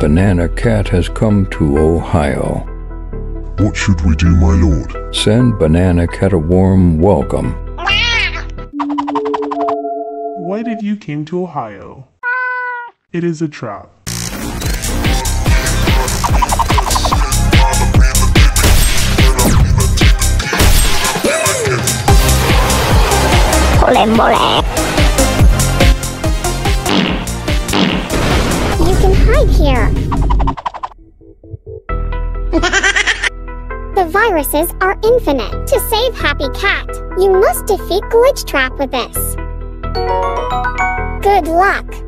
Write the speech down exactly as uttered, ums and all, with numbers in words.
Banana Cat has come to Ohio. What should we do, my lord? Send Banana Cat a warm welcome. Why did you came to Ohio? It is a trap. Mole, mole. You can hide here. The viruses are infinite. To save Happy Cat, you must defeat Glitchtrap with this. Good luck!